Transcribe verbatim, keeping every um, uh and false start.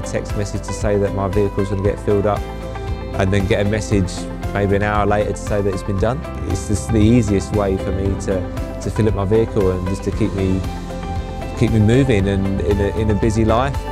text message to say that my vehicle's going to get filled up, and then get a message maybe an hour later to say that it's been done. It's just the easiest way for me to, to fill up my vehicle and just to keep me, keep me moving and in a, in a busy life.